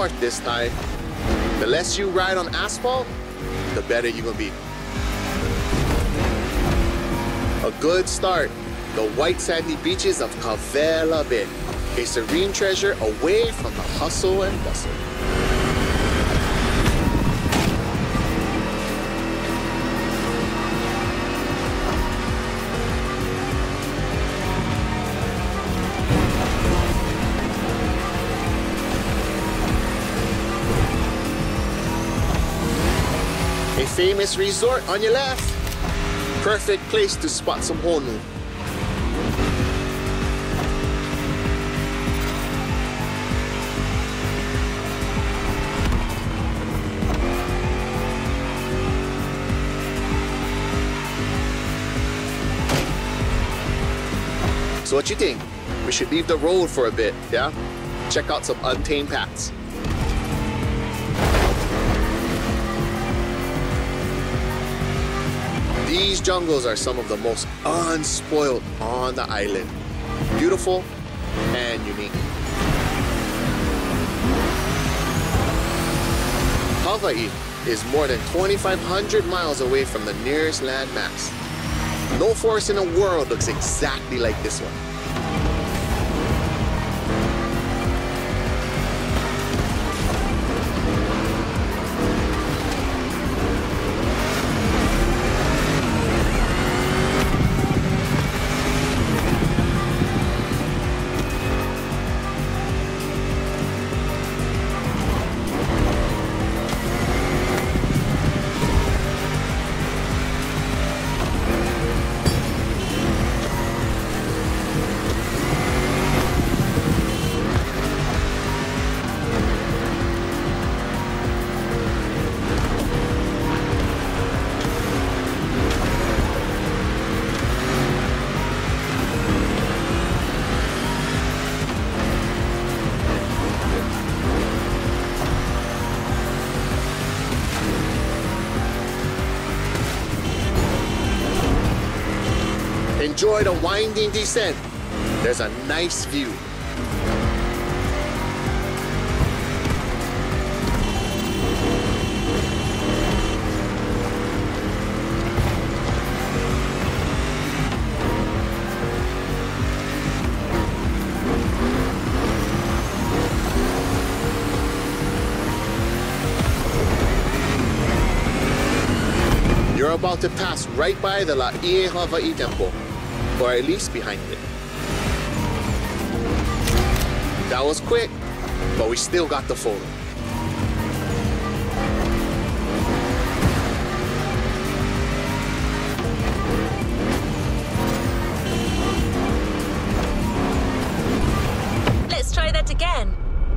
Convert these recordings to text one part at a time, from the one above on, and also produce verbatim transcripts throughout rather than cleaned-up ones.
north this time. The less you ride on asphalt, the better you will be. A good start, the white sandy beaches of Cavela Bay, a serene treasure away from the hustle and bustle. A famous resort on your left. Perfect place to spot some honu. So what you think? We should leave the road for a bit, yeah? Check out some untamed paths. These jungles are some of the most unspoiled on the island. Beautiful and unique. Hawaii is more than twenty-five hundred miles away from the nearest landmass. No forest in the world looks exactly like this one. Enjoy the winding descent. There's a nice view. You're about to pass right by the Laie Hawaii Temple, or at least behind it. That was quick, but we still got the photo. Let's try that again.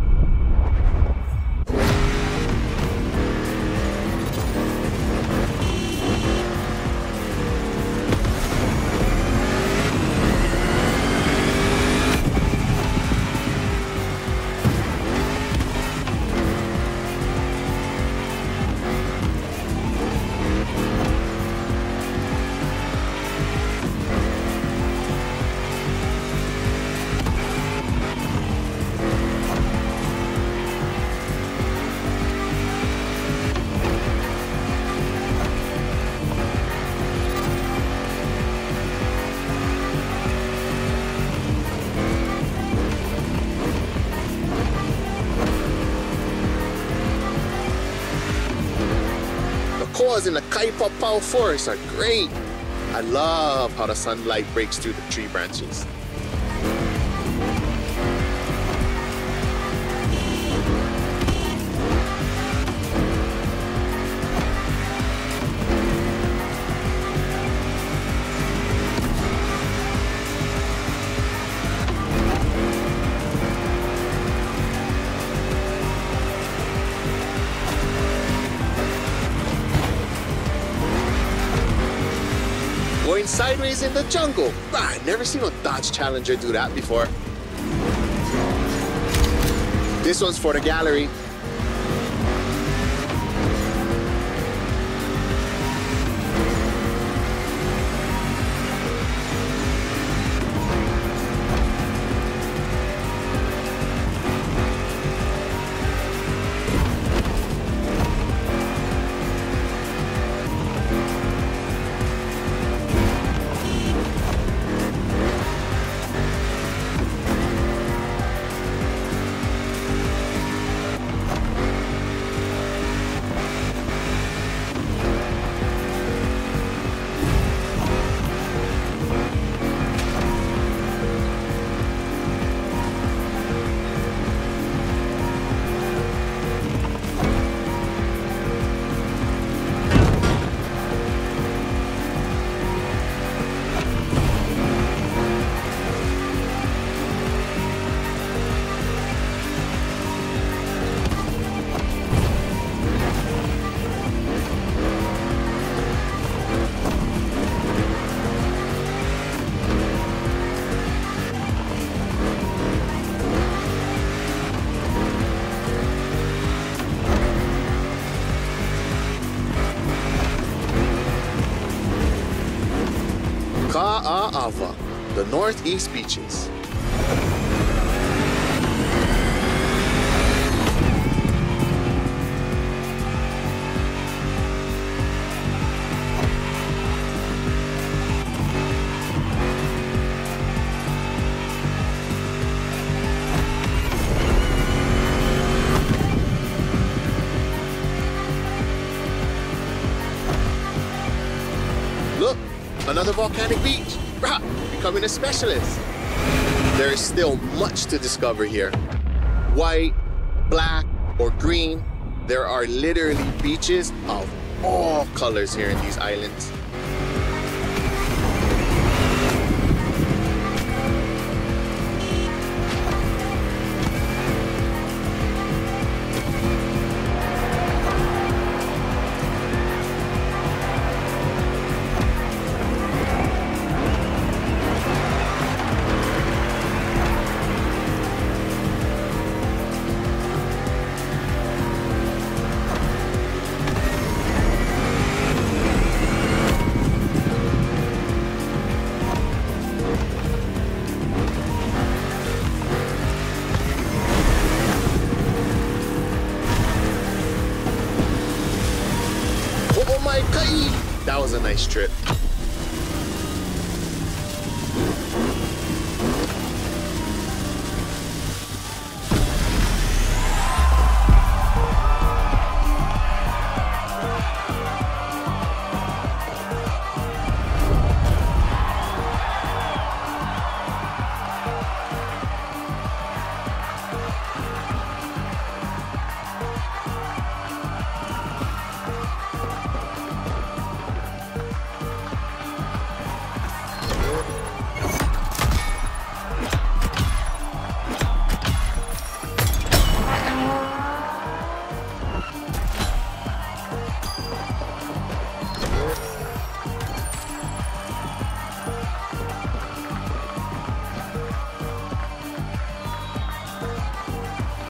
Koas in the Kaipapau forest are great. I love how the sunlight breaks through the tree branches. Going sideways in the jungle. Ah, I've never seen a Dodge Challenger do that before. This one's for the gallery. Ka'a'ava, the northeast beaches. Look, another volcanic beach. Rah, becoming a specialist. There is still much to discover here. White, black, or green, there are literally beaches of all colors here in these islands. Oh my God, that was a nice trip.